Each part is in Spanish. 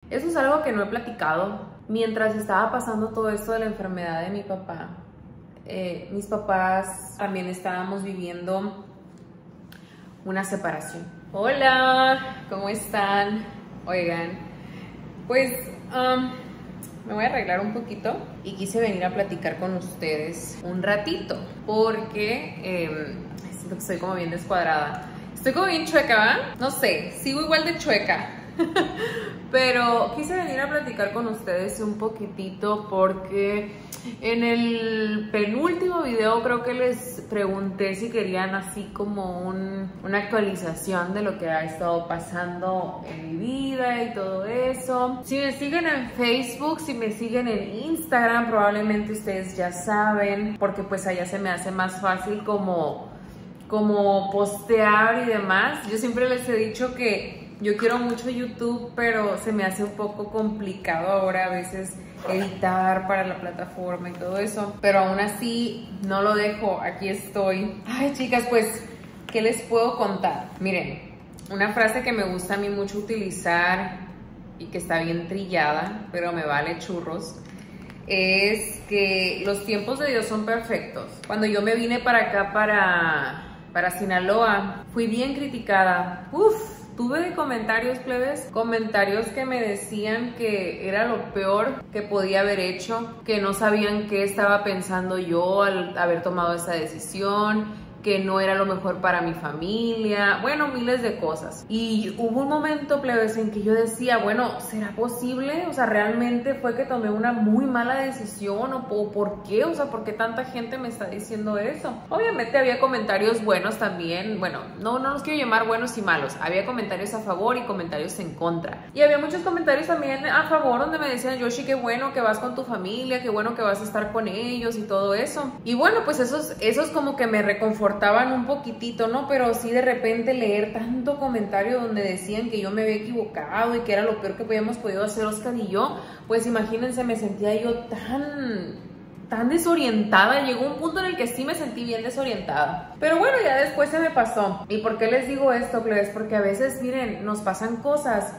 Eso es algo que no he platicado. Mientras estaba pasando todo esto de la enfermedad de mi papá, mis papás también estábamos viviendo una separación. Hola, ¿cómo están? Oigan, pues me voy a arreglar un poquito y quise venir a platicar con ustedes un ratito porque siento que estoy como bien descuadrada. Estoy como bien chueca, ¿verdad? No sé, sigo igual de chueca. Pero quise venir a platicar con ustedes un poquitito porque en el penúltimo video creo que les pregunté si querían así como una actualización de lo que ha estado pasando en mi vida y todo eso. Si me siguen en Facebook, si me siguen en Instagram, probablemente ustedes ya saben, porque pues allá se me hace más fácil como postear y demás. Yo siempre les he dicho que yo quiero mucho YouTube, pero se me hace un poco complicado ahora a veces editar para la plataforma y todo eso. Pero aún así no lo dejo, aquí estoy. Ay, chicas, pues, ¿qué les puedo contar? Miren, una frase que me gusta a mí mucho utilizar y que está bien trillada, pero me vale churros, es que los tiempos de Dios son perfectos. Cuando yo me vine para acá, para Sinaloa, fui bien criticada. Tuve comentarios, plebes, comentarios que me decían que era lo peor que podía haber hecho, que no sabían qué estaba pensando yo al haber tomado esa decisión, que no era lo mejor para mi familia, bueno, miles de cosas. Y hubo un momento, plebes, en que yo decía, bueno, ¿será posible? O sea, ¿realmente fue que tomé una muy mala decisión? ¿O por qué? O sea, ¿por qué tanta gente me está diciendo eso? Obviamente había comentarios buenos también, bueno, no los quiero llamar buenos y malos, había comentarios a favor y comentarios en contra. Y había muchos comentarios también a favor donde me decían, Yoshi, qué bueno que vas con tu familia, qué bueno que vas a estar con ellos y todo eso. Y bueno, pues esos como que me reconfortaban un poquitito, ¿no? Pero sí de repente leer tanto comentario donde decían que yo me había equivocado y que era lo peor que habíamos podido hacer Oscar y yo, pues imagínense, me sentía yo tan desorientada. Llegó un punto en el que sí me sentí bien desorientada. Pero bueno, ya después se me pasó. ¿Y por qué les digo esto, plebes? Porque a veces, miren, nos pasan cosas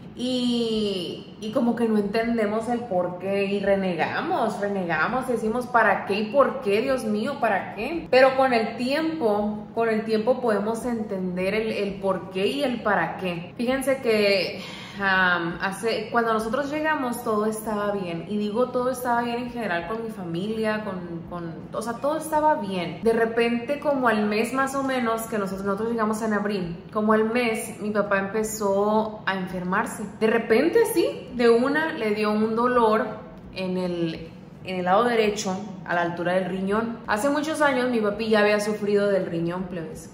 y como que no entendemos el por qué y renegamos, decimos ¿para qué y por qué? Dios mío, ¿para qué? Pero con el tiempo podemos entender el por qué y el para qué. Fíjense que cuando nosotros llegamos todo estaba bien, y digo todo estaba bien en general con mi familia, o sea, todo estaba bien. De repente, como al mes más o menos, que nosotros llegamos en abril, como al mes mi papá empezó a enfermarse. De repente sí, de una le dio un dolor en el lado derecho, a la altura del riñón. Hace muchos años mi papi ya había sufrido del riñón, plebes.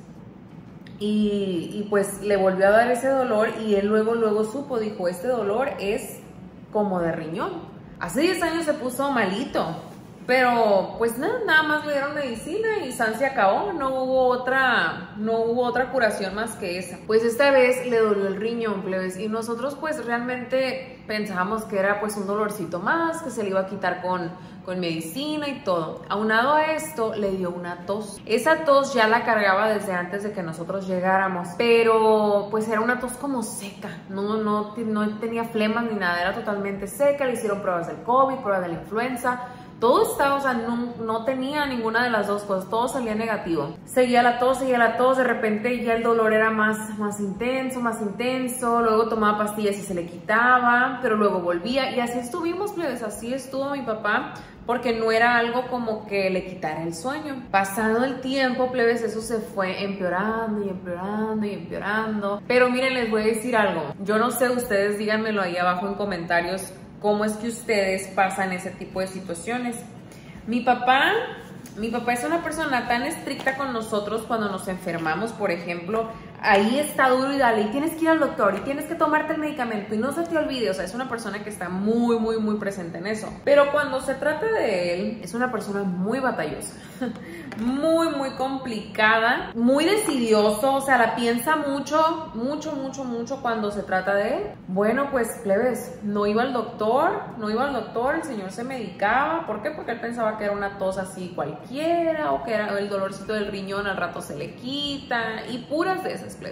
Y pues le volvió a dar ese dolor y él luego supo, dijo, este dolor es como de riñón. Hace 10 años se puso malito, pero pues nada más le dieron medicina y san se acabó, no hubo otra curación más que esa. Pues esta vez le dolió el riñón, plebes, y nosotros pues realmente pensábamos que era pues un dolorcito más, que se le iba a quitar con medicina y todo. Aunado a esto, le dio una tos. Esa tos ya la cargaba desde antes de que nosotros llegáramos, pero pues era una tos como seca, no tenía flemas ni nada, era totalmente seca. Le hicieron pruebas del COVID, pruebas de la influenza, todo estaba, o sea, no tenía ninguna de las dos cosas, todo salía negativo. Seguía la tos, de repente ya el dolor era más intenso, luego tomaba pastillas y se le quitaba, pero luego volvía, y así estuvimos, plebes, así estuvo mi papá, porque no era algo como que le quitara el sueño. Pasado el tiempo, plebes, eso se fue empeorando y empeorando y empeorando. Pero miren, les voy a decir algo, yo no sé, ustedes díganmelo ahí abajo en comentarios, cómo es que ustedes pasan ese tipo de situaciones. Mi papá es una persona tan estricta con nosotros cuando nos enfermamos, por ejemplo. Ahí está duro y dale, y tienes que ir al doctor, y tienes que tomarte el medicamento, y no se te olvide. O sea, es una persona que está muy presente en eso. Pero cuando se trata de él, es una persona muy batallosa, muy complicada, muy decidioso. O sea, la piensa mucho cuando se trata de él. Bueno, pues, plebes, no iba al doctor, el señor se medicaba. ¿Por qué? Porque él pensaba que era una tos así cualquiera, o que era el dolorcito del riñón al rato se le quita, y puras de esas, plebes.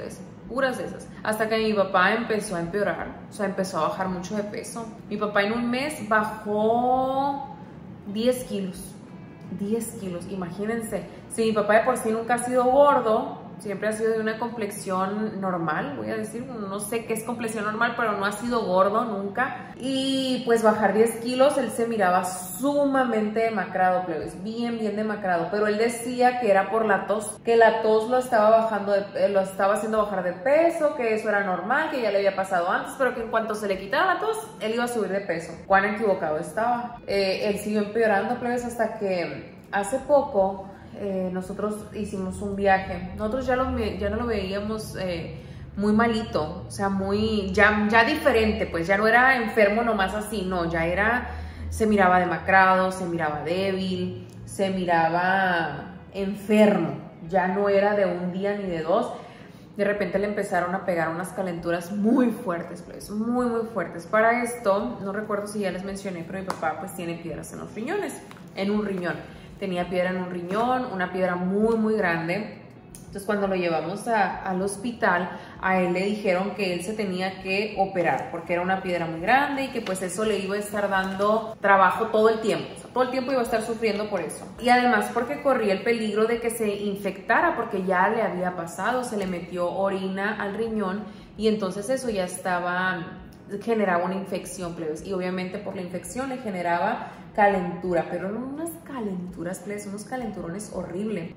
puras de esas. Hasta que mi papá empezó a empeorar, o sea, empezó a bajar mucho de peso. Mi papá en un mes bajó 10 kilos. 10 kilos, imagínense. Si mi papá de por sí nunca ha sido gordo, siempre ha sido de una complexión normal, voy a decir, no sé qué es complexión normal, pero no ha sido gordo nunca. Y pues bajar 10 kilos, él se miraba sumamente demacrado, plebes, bien demacrado. Pero él decía que era por la tos, que la tos lo estaba bajando, lo estaba haciendo bajar de peso, que eso era normal, que ya le había pasado antes, pero que en cuanto se le quitara la tos, él iba a subir de peso. Cuán equivocado estaba. Él siguió empeorando, plebes, hasta que hace poco nosotros hicimos un viaje. Nosotros ya no lo veíamos muy malito, o sea, ya diferente, pues ya no era enfermo nomás así, no, se miraba demacrado, se miraba débil, se miraba enfermo, ya no era de un día ni de dos. De repente le empezaron a pegar unas calenturas muy fuertes, pues, muy fuertes. Para esto, no recuerdo si ya les mencioné, pero mi papá pues tiene piedras en los riñones, en un riñón. Tenía piedra en un riñón, una piedra muy grande. Entonces cuando lo llevamos al hospital, a él le dijeron que él se tenía que operar porque era una piedra muy grande y que pues eso le iba a estar dando trabajo todo el tiempo. O sea, todo el tiempo iba a estar sufriendo por eso. Y además porque corría el peligro de que se infectara porque ya le había pasado, se le metió orina al riñón y entonces eso ya generaba una infección, plebes. Y obviamente por la infección le generaba calentura, pero no unas calenturas, plebes, unos calenturones horribles.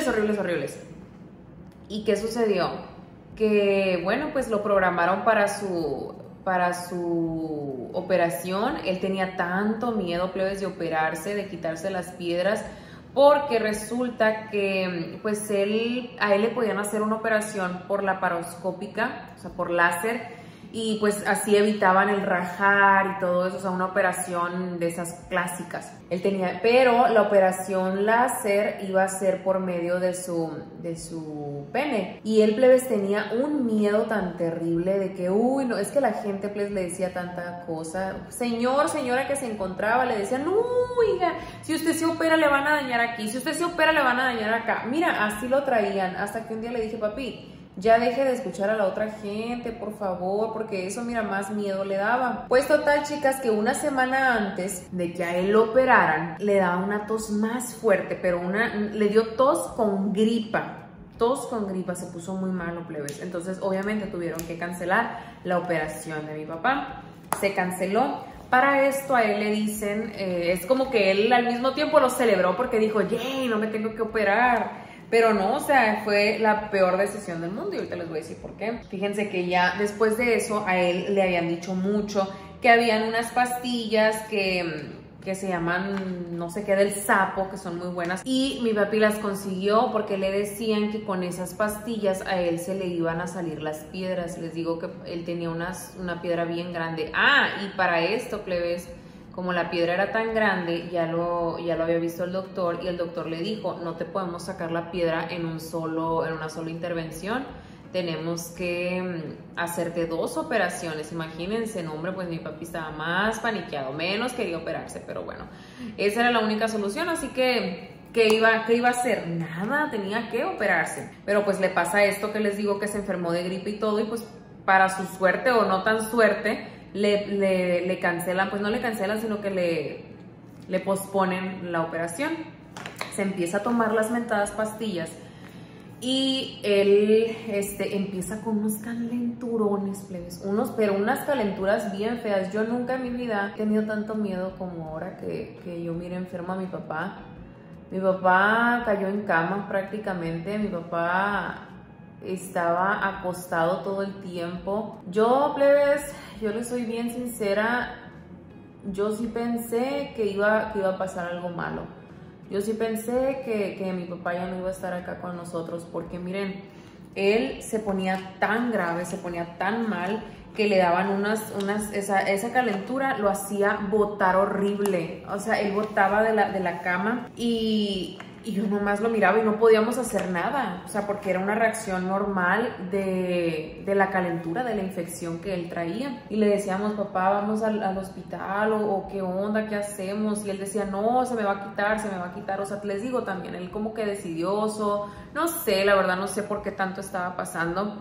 ¿Y qué sucedió? Que, bueno, pues lo programaron para su operación. Él tenía tanto miedo, plebes, de operarse, de quitarse las piedras, porque resulta que, pues, a él le podían hacer una operación por laparoscópica, o sea, por láser, y pues así evitaban el rajar y todo eso, o sea, una operación de esas clásicas. Pero la operación láser iba a ser por medio de su pene. Y él, plebes, tenía un miedo tan terrible de que, uy, no, es que la gente, plebes, le decía tanta cosa. Señora que se encontraba, le decían, no, oiga, si usted se opera le van a dañar aquí, si usted se opera le van a dañar acá. Mira, así lo traían, hasta que un día le dije, papi, ya deje de escuchar a la otra gente, por favor, porque eso, mira, más miedo le daba. Pues total, chicas, que una semana antes de que a él lo operaran, le daba una tos más fuerte, pero le dio tos con gripa. Tos con gripa, se puso muy malo, plebes. Entonces, obviamente, tuvieron que cancelar la operación de mi papá. Se canceló. Para esto a él le dicen, es como que él al mismo tiempo lo celebró porque dijo, yay, no me tengo que operar. Pero no, o sea, fue la peor decisión del mundo y ahorita les voy a decir por qué. Fíjense que ya después de eso a él le habían dicho mucho que habían unas pastillas que se llaman no sé qué del sapo, que son muy buenas, y mi papi las consiguió porque le decían que con esas pastillas a él se le iban a salir las piedras. Les digo que él tenía una piedra bien grande. Y para esto, plebes, como la piedra era tan grande, ya lo había visto el doctor y el doctor le dijo, no te podemos sacar la piedra en una sola intervención, tenemos que hacerte 2 operaciones. Imagínense, no, hombre, pues mi papi estaba más paniqueado, menos quería operarse, pero bueno, esa era la única solución, así que ¿qué iba a hacer? Nada, tenía que operarse. Pero pues le pasa esto que les digo, que se enfermó de gripe y todo, y pues para su suerte o no tan suerte, le cancelan, pues no le cancelan, sino que le posponen la operación. Se empieza a tomar las mentadas pastillas y él empieza con unos calenturones, plebes, pero unas calenturas bien feas. Yo nunca en mi vida he tenido tanto miedo como ahora que yo miré enfermo a mi papá. Mi papá cayó en cama prácticamente, mi papá estaba acostado todo el tiempo. Yo, plebes, yo les soy bien sincera, yo sí pensé que iba a pasar algo malo. Yo sí pensé que mi papá ya no iba a estar acá con nosotros, porque miren, él se ponía tan grave, se ponía tan mal, que le daban esa calentura lo hacía botar horrible. O sea, él botaba de la cama y yo nomás lo miraba y no podíamos hacer nada. O sea, porque era una reacción normal de la calentura, de la infección que él traía. Y le decíamos, papá, vamos al hospital o qué onda, qué hacemos. Y él decía, no, se me va a quitar, se me va a quitar. O sea, les digo también, él como que decidioso. No sé, la verdad no sé por qué tanto estaba pasando.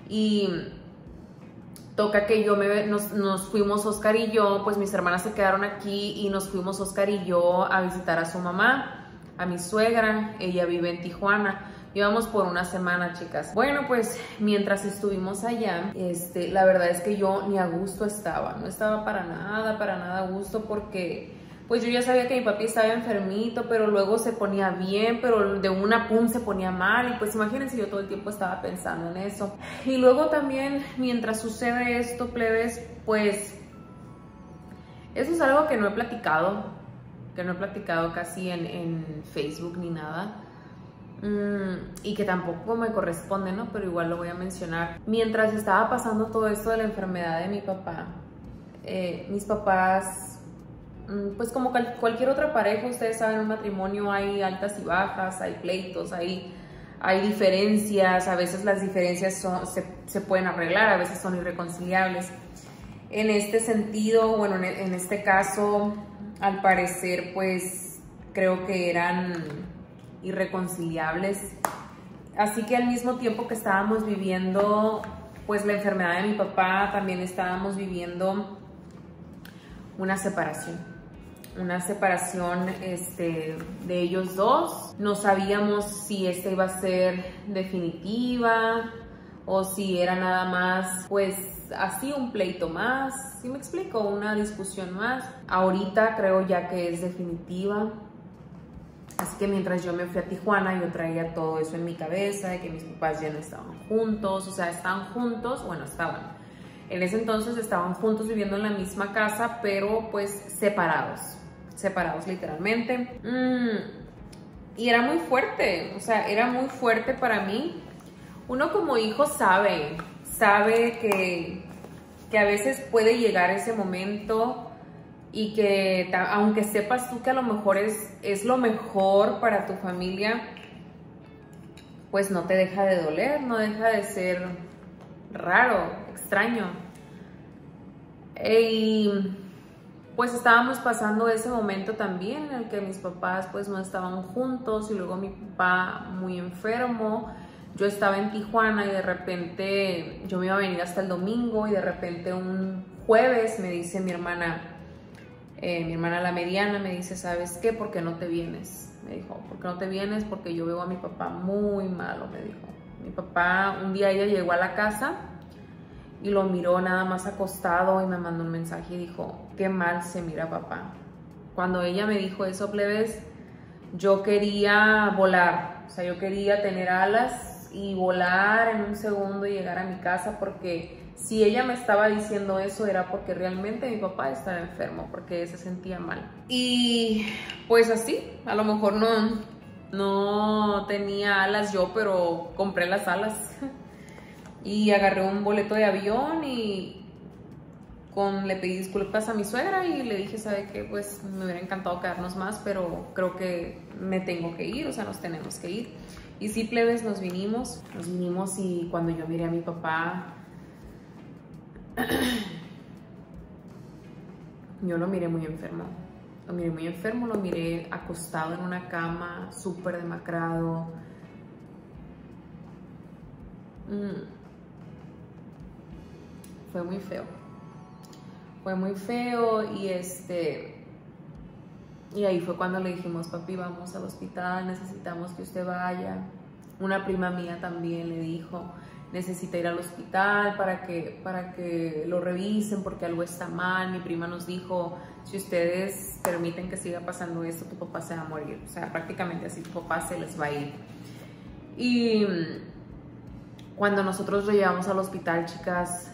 Y toca que nos fuimos Oscar y yo, pues mis hermanas se quedaron aquí y nos fuimos Oscar y yo a visitar a su mamá, a mi suegra. Ella vive en Tijuana. Íbamos por una semana, chicas. Bueno, pues mientras estuvimos allá, la verdad es que yo ni a gusto estaba. No estaba para nada a gusto, porque pues yo ya sabía que mi papi estaba enfermito, pero luego se ponía bien, pero de una pum se ponía mal. Y pues imagínense, yo todo el tiempo estaba pensando en eso. Y luego también, mientras sucede esto, plebes, pues eso es algo que no he platicado casi en Facebook ni nada. Y que tampoco me corresponde, ¿no? Pero igual lo voy a mencionar. Mientras estaba pasando todo esto de la enfermedad de mi papá, mis papás, pues como cualquier otra pareja, ustedes saben, en un matrimonio hay altas y bajas, hay pleitos, hay diferencias. A veces las diferencias se pueden arreglar, a veces son irreconciliables. En este sentido, bueno, en este caso, al parecer, pues creo que eran irreconciliables. Así que al mismo tiempo que estábamos viviendo pues la enfermedad de mi papá, también estábamos viviendo una separación de ellos dos. No sabíamos si esta iba a ser definitiva o si era nada más pues así un pleito más, ¿sí me explico? Una discusión más. Ahorita creo ya que es definitiva. Así que mientras yo me fui a Tijuana, yo traía todo eso en mi cabeza, de que mis papás ya no estaban juntos. O sea, estaban juntos, bueno, estaban. En ese entonces estaban juntos viviendo en la misma casa, pero pues separados literalmente. Y era muy fuerte, o sea, era muy fuerte para mí. Uno como hijo sabe que a veces puede llegar ese momento y que aunque sepas tú que a lo mejor es lo mejor para tu familia, pues no te deja de doler, no deja de ser raro, extraño. Y pues estábamos pasando ese momento también en el que mis papás pues no estaban juntos, y luego mi papá muy enfermo. Yo estaba en Tijuana y de repente yo me iba a venir hasta el domingo, y de repente un jueves me dice mi hermana la mediana, me dice, ¿sabes qué? ¿Por qué no te vienes? Me dijo, ¿por qué no te vienes? Porque yo veo a mi papá muy malo, me dijo. Mi papá, un día ella llegó a la casa y lo miró nada más acostado y me mandó un mensaje y dijo, qué mal se mira papá. Cuando ella me dijo eso, plebes, yo quería volar. O sea, yo quería tener alas y volar en un segundo y llegar a mi casa, porque si ella me estaba diciendo eso era porque realmente mi papá estaba enfermo, porque se sentía mal. Y pues así, a lo mejor no tenía alas yo, pero compré las alas. Y agarré un boleto de avión y le pedí disculpas a mi suegra y le dije, ¿sabe qué? Pues me hubiera encantado quedarnos más, pero creo que me tengo que ir, o sea, nos tenemos que ir. Y sí, plebes, nos vinimos y cuando yo miré a mi papá, yo lo miré muy enfermo. Lo miré acostado en una cama, súper demacrado. Fue muy feo y ahí fue cuando le dijimos, papi, vamos al hospital, necesitamos que usted vaya. Una prima mía también le dijo, necesita ir al hospital para que lo revisen porque algo está mal. Mi prima nos dijo, si ustedes permiten que siga pasando esto, tu papá se va a morir. O sea, prácticamente así, tu papá se les va a ir. Y cuando nosotros lo llevamos al hospital, chicas,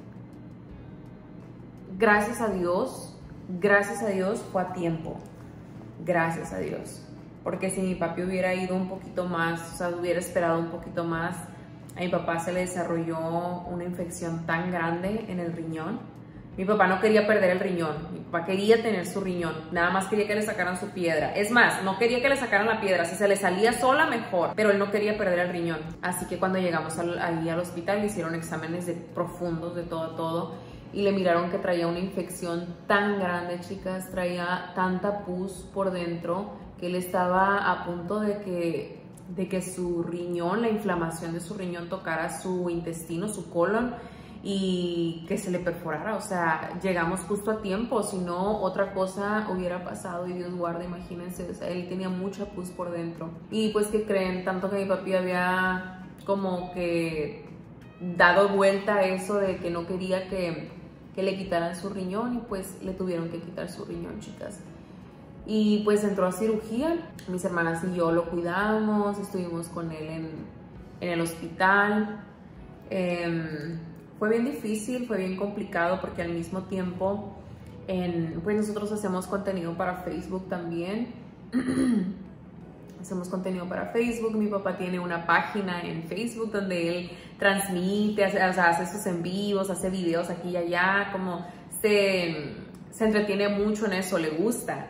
gracias a Dios fue a tiempo. Gracias a Dios. Porque si mi papi hubiera ido un poquito más, o sea, hubiera esperado un poquito más, a mi papá se le desarrolló una infección tan grande en el riñón. Mi papá no quería perder el riñón, mi papá quería tener su riñón, nada más quería que le sacaran su piedra. Es más, no quería que le sacaran la piedra, si se le salía sola mejor, pero él no quería perder el riñón. Así que cuando llegamos ahí al hospital le hicieron exámenes profundos de todo a todo y le miraron que traía una infección tan grande, chicas, traía tanta pus por dentro que él estaba a punto de de que su riñón, la inflamación de su riñón tocara su intestino, su colon, y que se le perforara. O sea, llegamos justo a tiempo, si no otra cosa hubiera pasado, y Dios guarde, imagínense, o sea, él tenía mucha pus por dentro. Y pues, ¿qué creen? Tanto que mi papi había como que dado vuelta a eso de que no quería que le quitaran su riñón, y pues le tuvieron que quitar su riñón, chicas. Y pues entró a cirugía, mis hermanas y yo lo cuidamos, estuvimos con él en el hospital. Fue bien difícil, fue bien complicado, porque al mismo tiempo, pues nosotros hacemos contenido para Facebook también. Hacemos contenido para Facebook. Mi papá tiene una página en Facebook donde él transmite, hace sus en vivos, hace videos aquí y allá, como se entretiene mucho en eso, le gusta.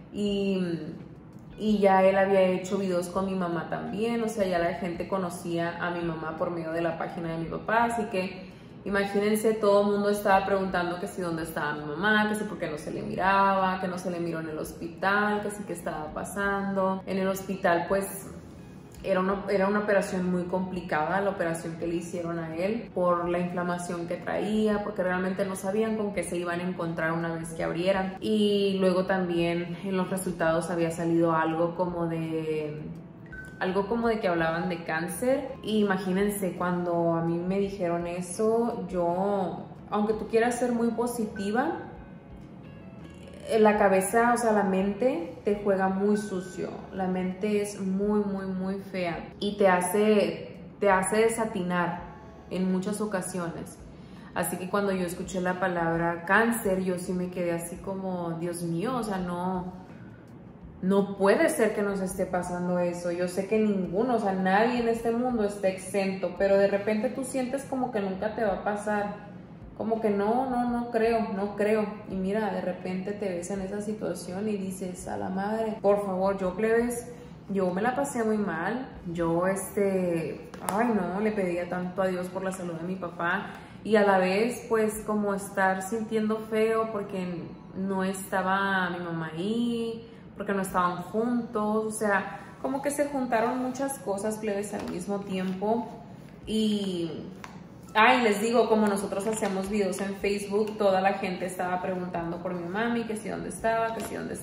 Y ya él había hecho videos con mi mamá también, o sea, ya la gente conocía a mi mamá por medio de la página de mi papá, así que imagínense, todo el mundo estaba preguntando que si dónde estaba mi mamá, que si por qué no se le miraba, que no se le miró en el hospital, que si qué estaba pasando. En el hospital pues era una operación muy complicada, la operación que le hicieron a él, por la inflamación que traía, porque realmente no sabían con qué se iban a encontrar una vez que abrieran. Y luego también en los resultados había salido algo como de que hablaban de cáncer. Y imagínense, cuando a mí me dijeron eso, yo, aunque tú quieras ser muy positiva, la cabeza, o sea, la mente te juega muy sucio. La mente es muy, muy, muy fea y te hace desatinar en muchas ocasiones. Así que cuando yo escuché la palabra cáncer, yo sí me quedé así como, Dios mío, o sea, no puede ser que nos esté pasando eso. Yo sé que ninguno, o sea, nadie en este mundo está exento, pero de repente tú sientes como que nunca te va a pasar. Como que no creo. Y mira, de repente te ves en esa situación y dices, a la madre, por favor, yo me la pasé muy mal. Yo, le pedía tanto a Dios por la salud de mi papá. Y a la vez, pues, como estar sintiendo feo porque no estaba mi mamá ahí, porque no estaban juntos, o sea, como que se juntaron muchas cosas, plebes, al mismo tiempo. Y les digo, como nosotros hacemos videos en Facebook, toda la gente estaba preguntando por mi mami, que si dónde estaba,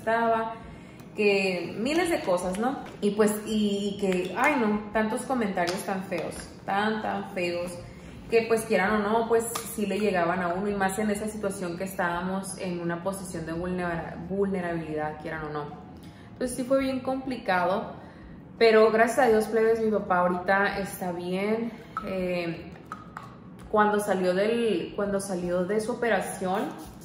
que miles de cosas, ¿no? Y pues, y que, tantos comentarios tan feos, tan feos, que pues quieran o no, pues sí le llegaban a uno, y más en esa situación que estábamos en una posición de vulnerabilidad, quieran o no. Entonces sí fue bien complicado, pero gracias a Dios, plebes, mi papá ahorita está bien. Cuando salió de su operación,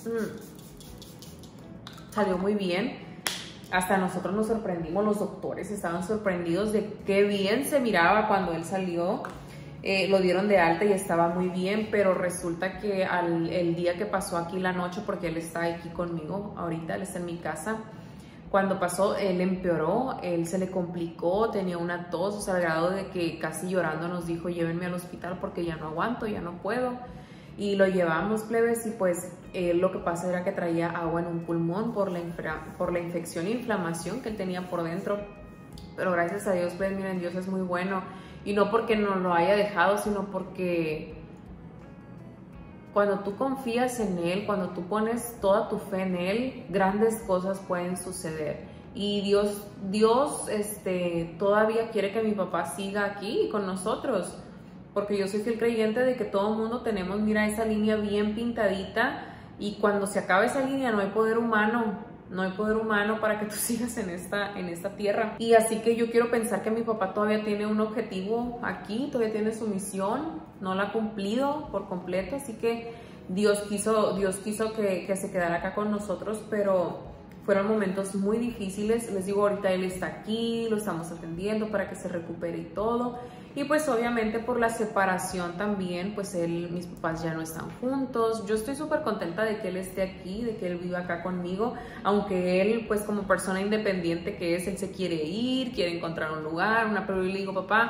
salió muy bien. Hasta nosotros nos sorprendimos, los doctores estaban sorprendidos de qué bien se miraba cuando él salió. Lo dieron de alta y estaba muy bien, pero resulta que el día que pasó aquí la noche, porque él está aquí conmigo ahorita, él está en mi casa, cuando pasó, él empeoró, él se le complicó, tenía una tos, o sea, al grado de que casi llorando nos dijo, llévenme al hospital porque ya no aguanto, ya no puedo. Y lo llevamos, plebes, y pues lo que pasa era que traía agua en un pulmón por la infección e inflamación que él tenía por dentro. Pero gracias a Dios, pues miren, Dios es muy bueno. Y no porque nos lo haya dejado, sino porque cuando tú confías en Él, cuando tú pones toda tu fe en Él, grandes cosas pueden suceder. Y Dios todavía quiere que mi papá siga aquí con nosotros, porque yo soy fiel creyente de que todo el mundo tenemos, mira, esa línea bien pintadita, y cuando se acaba esa línea no hay poder humano para que tú sigas en esta tierra. Y así que yo quiero pensar que mi papá todavía tiene un objetivo aquí, todavía tiene su misión, no la ha cumplido por completo, así que Dios quiso que se quedara acá con nosotros, pero fueron momentos muy difíciles. Les digo, ahorita él está aquí, lo estamos atendiendo para que se recupere y todo. Y pues obviamente por la separación también, pues mis papás ya no están juntos. Yo estoy súper contenta de que él esté aquí, de que él viva acá conmigo, aunque él, pues como persona independiente que es, él se quiere ir, quiere encontrar un lugar, pero yo le digo, papá,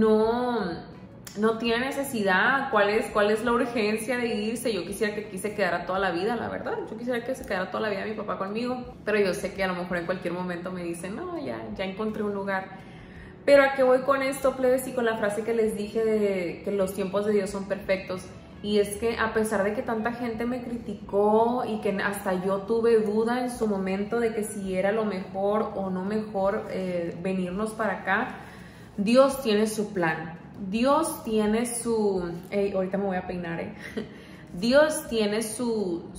no tiene necesidad. ¿Cuál es la urgencia de irse? Yo quisiera que aquí se quedara toda la vida, la verdad. Yo quisiera que se quedara toda la vida mi papá conmigo, pero yo sé que a lo mejor en cualquier momento me dice, no, ya encontré un lugar. Pero ¿a qué voy con esto, plebes? Y con la frase que les dije de que los tiempos de Dios son perfectos. Y es que a pesar de que tanta gente me criticó y que hasta yo tuve duda en su momento de que si era lo mejor o no mejor venirnos para acá, Dios tiene su plan. Dios tiene su... ahorita me voy a peinar, Dios tiene su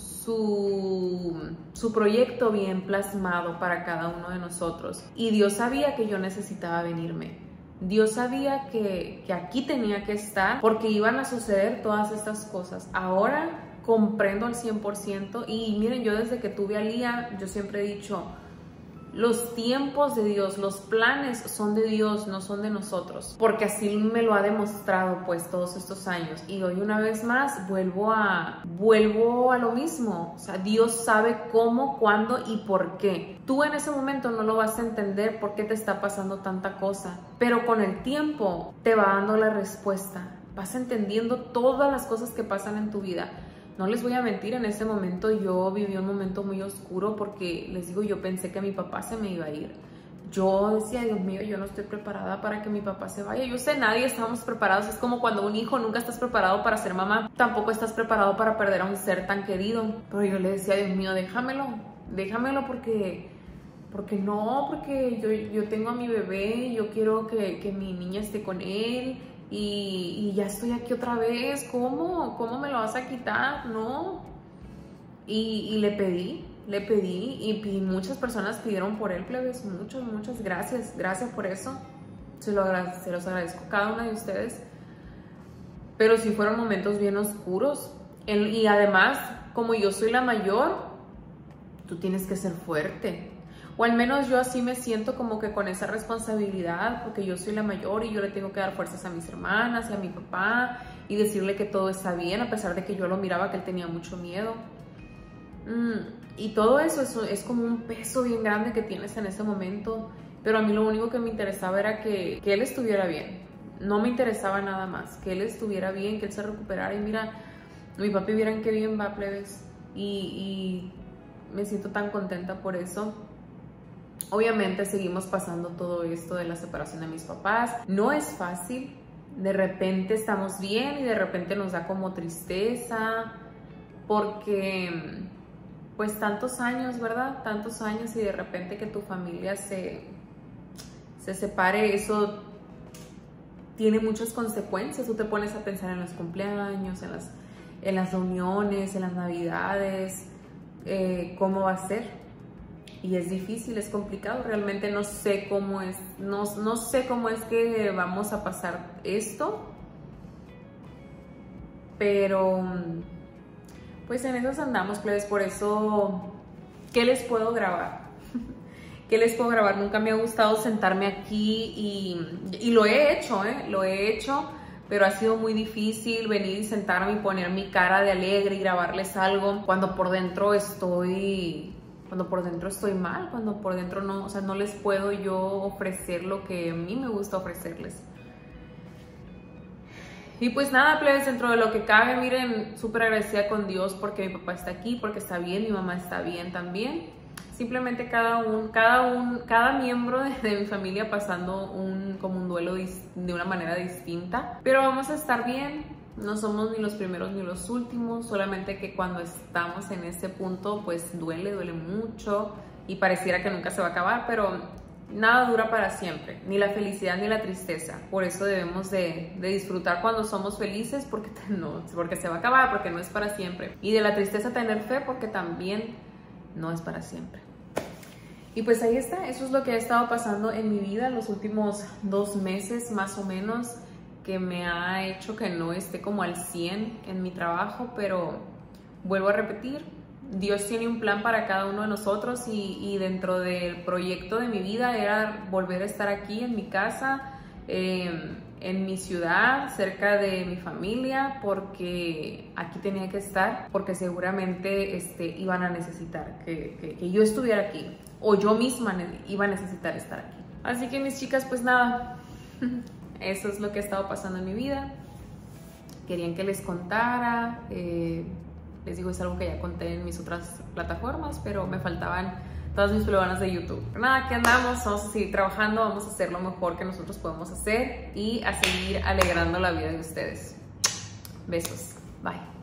proyecto bien plasmado para cada uno de nosotros. Y Dios sabía que yo necesitaba venirme. Dios sabía que aquí tenía que estar porque iban a suceder todas estas cosas. Ahora comprendo al 100% y miren, yo desde que tuve a Lía, yo siempre he dicho, los tiempos de Dios, los planes son de Dios, no son de nosotros, porque así me lo ha demostrado pues todos estos años. Y hoy una vez más vuelvo a lo mismo. O sea, Dios sabe cómo, cuándo y por qué. Tú en ese momento no lo vas a entender por qué te está pasando tanta cosa, pero con el tiempo te va dando la respuesta. Vas entendiendo todas las cosas que pasan en tu vida. No les voy a mentir, en ese momento yo viví un momento muy oscuro porque, les digo, yo pensé que mi papá se me iba a ir. Yo decía, Dios mío, yo no estoy preparada para que mi papá se vaya. Yo sé, nadie estamos preparados. Es como cuando un hijo nunca estás preparado para ser mamá. Tampoco estás preparado para perder a un ser tan querido. Pero yo le decía, Dios mío, déjamelo porque yo tengo a mi bebé, yo quiero que mi niña esté con él. Y ya estoy aquí otra vez, ¿cómo me lo vas a quitar? No. Y le pedí y muchas personas pidieron por él, plebes, muchas gracias por eso, se los agradezco a cada una de ustedes, pero sí fueron momentos bien oscuros, y además, como yo soy la mayor, tú tienes que ser fuerte. O al menos yo así me siento, como que con esa responsabilidad, porque yo soy la mayor y yo le tengo que dar fuerzas a mis hermanas y a mi papá y decirle que todo está bien, a pesar de que yo lo miraba que él tenía mucho miedo. Y todo eso es como un peso bien grande que tienes en ese momento, pero a mí lo único que me interesaba era que él estuviera bien. No me interesaba nada más, que él estuviera bien, que él se recuperara. Y mira, mi papi, vieran qué bien va, plebes, y me siento tan contenta por eso. Obviamente seguimos pasando todo esto de la separación de mis papás. No es fácil. De repente estamos bien y de repente nos da como tristeza. Porque, pues tantos años, ¿verdad? Tantos años y de repente que tu familia se separe, eso tiene muchas consecuencias. Tú te pones a pensar en los cumpleaños, en las reuniones, en las navidades, cómo va a ser. Y es difícil, es complicado, realmente no sé cómo es, no sé cómo es que vamos a pasar esto, pero pues en eso andamos, plebes. Por eso, ¿qué les puedo grabar? ¿Qué les puedo grabar? Nunca me ha gustado sentarme aquí y lo he hecho, lo he hecho, pero ha sido muy difícil venir y sentarme y poner mi cara de alegre y grabarles algo cuando por dentro estoy mal, cuando por dentro no, o sea, no les puedo yo ofrecer lo que a mí me gusta ofrecerles. Y pues nada, plebes, dentro de lo que cabe, miren, súper agradecida con Dios porque mi papá está aquí, porque está bien, mi mamá está bien también. Simplemente cada miembro de mi familia pasando como un duelo de una manera distinta. Pero vamos a estar bien. No somos ni los primeros ni los últimos, solamente que cuando estamos en ese punto, pues duele mucho y pareciera que nunca se va a acabar, pero nada dura para siempre, ni la felicidad ni la tristeza. Por eso debemos de disfrutar cuando somos felices, porque se va a acabar, porque no es para siempre. Y de la tristeza tener fe, porque también no es para siempre. Y pues ahí está, eso es lo que ha estado pasando en mi vida los últimos 2 meses más o menos, que me ha hecho que no esté como al 100 en mi trabajo, pero vuelvo a repetir, Dios tiene un plan para cada uno de nosotros y dentro del proyecto de mi vida era volver a estar aquí en mi casa, en mi ciudad, cerca de mi familia, porque aquí tenía que estar, porque seguramente iban a necesitar que yo estuviera aquí, o yo misma iba a necesitar estar aquí. Así que mis chicas, pues nada, eso es lo que ha estado pasando en mi vida. Querían que les contara, les digo, es algo que ya conté en mis otras plataformas, pero me faltaban todas mis peruanas de YouTube. Pero nada, aquí andamos, vamos a seguir trabajando, vamos a hacer lo mejor que nosotros podemos hacer y a seguir alegrando la vida de ustedes. Besos, bye.